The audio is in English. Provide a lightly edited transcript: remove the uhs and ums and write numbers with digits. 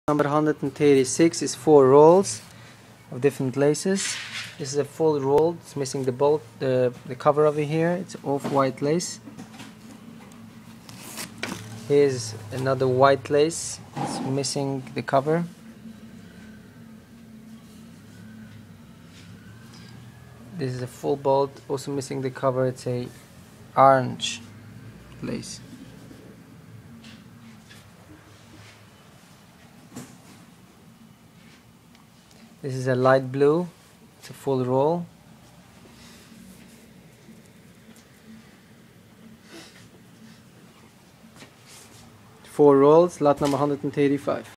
Number 136 is 4 rolls of different laces. This is a full roll. It's missing the bolt, the cover over here. It's off-white lace. Here's another white lace. It's missing the cover. This is a full bolt, also missing the cover. It's a orange lace. This is a light blue. It's a full roll. Four rolls, lot number 135.